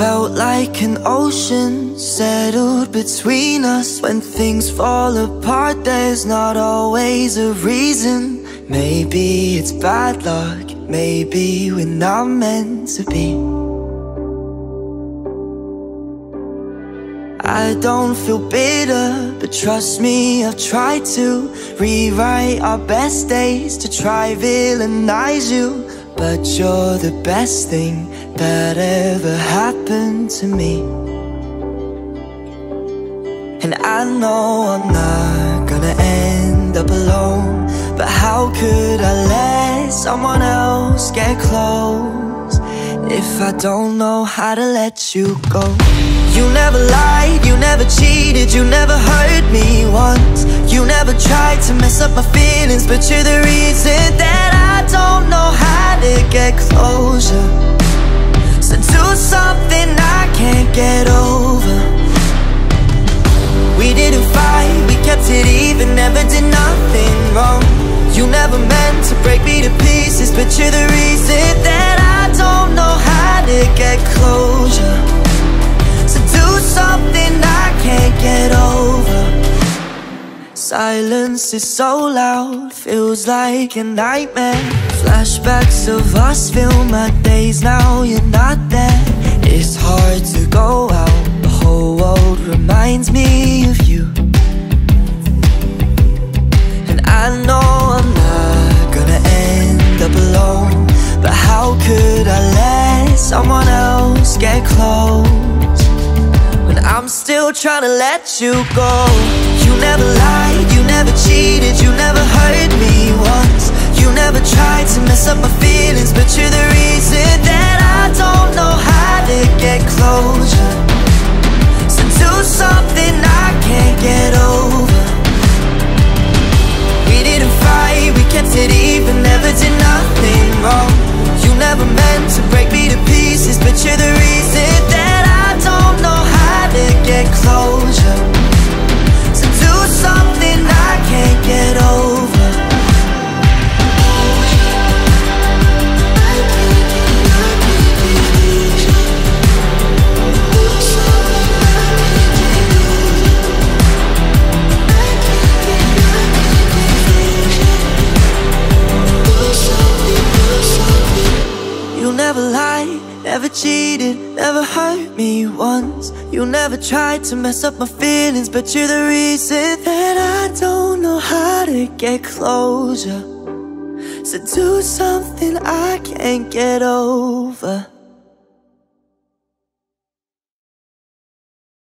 felt like an ocean settled between us. When things fall apart, there's not always a reason. Maybe it's bad luck, maybe we're not meant to be. I don't feel bitter, but trust me, I've tried to rewrite our best days to try villainize you. But you're the best thing that ever happened to me. And I know I'm not gonna end up alone, but how could I let someone else get close if I don't know how to let you go? You never lied, you never cheated, you never hurt me once. You never tried to mess up my feelings, but you're the reason that I don't know how to get closure. So do something I can't get over. We didn't fight, we kept it even, never did nothing wrong. You never meant to break me to pieces, but you're the reason that I don't know how to get closure. So do something I can't get over. Silence is so loud, feels like a nightmare. Flashbacks of us fill my days, now you're not there. It's hard to go out, the whole world reminds me of you. And I know I'm not gonna end up alone, but how could I let someone else get close when I'm still trying to let you go? You never lied, you never cheated, you never hurt me once. You never tried to mess up my feelings, but you're the reason that I don't know how to get closure. So do something I can't get over. We didn't fight, we kept it even, never did nothing wrong. You never meant to break me to pieces, but you're the reason that I don't know how to get closure. So do something I can't get over. You never lied, never cheated, never hurt me once. You never tried to mess up my feelings, but you're the reason that I don't know how to get closure. So do something I can't get over.